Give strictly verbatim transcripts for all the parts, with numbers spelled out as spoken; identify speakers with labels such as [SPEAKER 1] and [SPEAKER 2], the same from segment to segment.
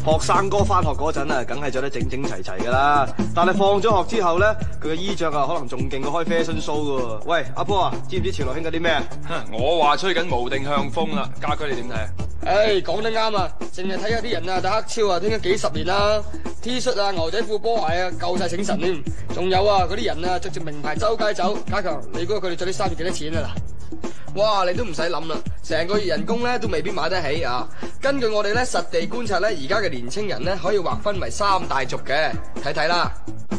[SPEAKER 1] 學生哥翻學嗰陣啊，梗係着得整整齊齊噶啦。但係放咗學之後咧，佢嘅衣着啊，可能仲勁過開 fashion show 噶。喂，阿波啊，知唔知潮流興緊啲咩？
[SPEAKER 2] 我話吹緊無定向風啦，家駒你點睇啊？
[SPEAKER 3] 唉，講得啱啊！淨係睇下啲人啊，打黑超啊，聽咗幾十年啦 ，T 恤啊、牛仔褲、波鞋啊，夠晒醒神添。仲有啊，嗰啲人啊，着住名牌周街走。家強，你估佢哋着啲衫要幾多錢啊？嗱，哇，你都唔使諗啦，成個月人工咧都未必買得起啊！根據我哋咧實地觀察咧，而家嘅年青人咧可以劃分為三大族嘅，睇睇啦。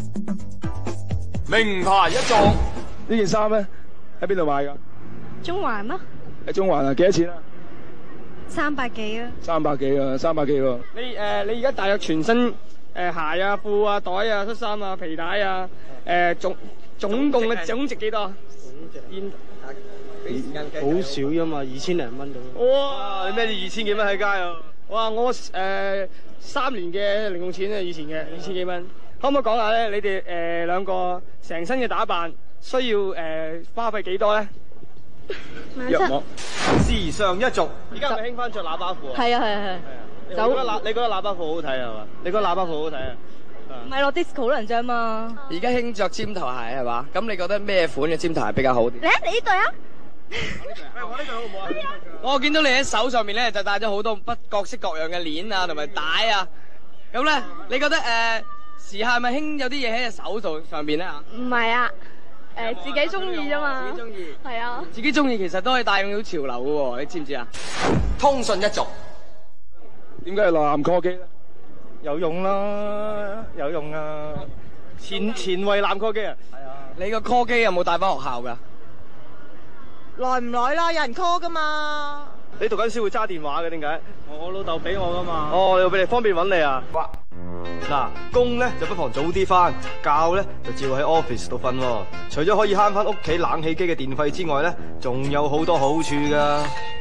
[SPEAKER 2] 名牌一族，
[SPEAKER 4] 呢件衫咧喺邊度買噶？
[SPEAKER 5] 中環咯，
[SPEAKER 4] 喺中環啊，幾多錢啊？
[SPEAKER 5] 三百幾啊！
[SPEAKER 4] 三百幾啊，三百幾喎。
[SPEAKER 3] 你誒、呃，你而家大約全身誒、呃、鞋啊、褲啊、袋啊、恤衫啊、皮帶啊，誒、呃、總總共嘅總值幾多？現
[SPEAKER 6] 好少啫嘛，二千零蚊到。
[SPEAKER 3] 哇！
[SPEAKER 1] 你孭住二千幾蚊喺街啊？
[SPEAKER 3] 哇！我誒、呃、三年嘅零用錢啊，以前嘅二千幾蚊。可唔可以講下咧？你哋誒兩個成身嘅打扮需要誒、呃、花費幾多咧？
[SPEAKER 5] 約莫
[SPEAKER 1] 時尚一族，
[SPEAKER 6] 而家係咪興翻着喇叭褲啊？
[SPEAKER 5] 係啊係啊係。
[SPEAKER 6] 你覺得喇你覺得喇叭褲好好睇係嘛？你覺得喇叭褲好好睇啊？
[SPEAKER 5] 唔係落 disco 好難着嘛。
[SPEAKER 3] 而家興着尖頭鞋係嘛？咁你覺得咩款嘅尖頭鞋比較好啲？
[SPEAKER 5] 你你呢對啊？
[SPEAKER 6] 我呢對好唔好啊？
[SPEAKER 3] 我見到你喺手上面咧就戴咗好多不各式各樣嘅鏈啊，同埋帶啊。咁咧，你覺得誒、呃、時下係咪興有啲嘢喺隻手度上邊咧嚇？
[SPEAKER 5] 唔係啊，誒自己中意啫嘛。
[SPEAKER 3] 自己中意。
[SPEAKER 5] 係啊。自
[SPEAKER 3] 己中意其實都可以帶動到潮流嘅喎，你知唔知啊？通訊一族。
[SPEAKER 4] 點解係藍科技咧？
[SPEAKER 6] 有用啦，有用啊！前前衛藍科技啊！係啊！
[SPEAKER 3] 你個 call 機有冇帶翻學校㗎？
[SPEAKER 7] 耐唔耐啦？有人 call 噶嘛？
[SPEAKER 6] 你讀緊書會揸電話嘅點解？我老豆俾我噶嘛。
[SPEAKER 1] 哦，又俾你方便揾你啊！哇！嗱，工咧就不妨早啲翻，覺咧就照喺 office 度瞓喎。除咗可以慳翻屋企冷氣機嘅電費之外咧，仲有好多好處㗎。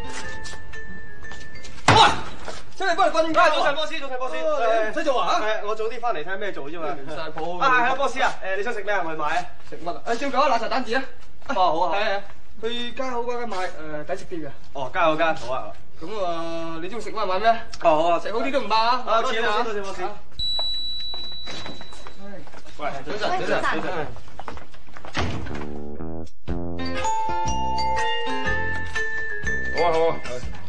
[SPEAKER 3] 喂！出嚟幫你瞓覺。
[SPEAKER 1] 早晨，波斯，早晨，波斯。誒，
[SPEAKER 6] 唔使做啊？
[SPEAKER 1] 誒，我早啲翻嚟睇下咩做啫嘛。
[SPEAKER 3] 亂晒譜。
[SPEAKER 1] 啊，係啊，波斯啊，誒，你想食咩啊？我去買啊。
[SPEAKER 3] 食乜啊？誒，照舊啊，辣茶蛋治啊。
[SPEAKER 1] 哦，好啊。
[SPEAKER 3] 係啊。去街口嗰間買誒抵食啲嘅。
[SPEAKER 1] 哦，加油加，好啊。
[SPEAKER 3] 咁啊，你中意食乜買咩？
[SPEAKER 1] 哦，好啊，
[SPEAKER 3] 食好啲都唔怕啊。
[SPEAKER 1] 啊，多謝多謝多謝多謝。
[SPEAKER 3] 喂，早晨，早晨，早晨。
[SPEAKER 2] 好啊好啊。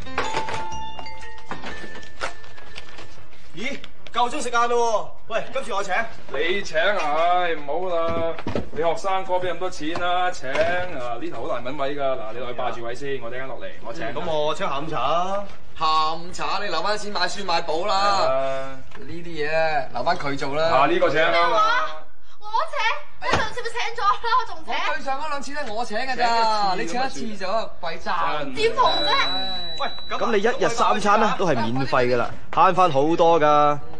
[SPEAKER 1] 咦，夠鐘食晏咯喎！喂，今次我請。
[SPEAKER 2] 你請啊，唔好啦，你學生哥邊咁多錢啦，請啊呢頭好難揾位㗎，嗱你落去霸住位先，我陣間落嚟，我請。
[SPEAKER 1] 咁我請下午茶。
[SPEAKER 3] 下午茶你留翻錢買書買簿啦，呢啲嘢留翻佢做啦。
[SPEAKER 2] 啊呢個請啊嘛。
[SPEAKER 8] 我請，我上次咪請咗啦，我仲請。
[SPEAKER 3] 我對上嗰兩次咧我請㗎咋，你請一次就貴爭。
[SPEAKER 8] 點同啫？
[SPEAKER 1] 喂，咁你一日三餐咧都係免費㗎啦，慳翻好多㗎。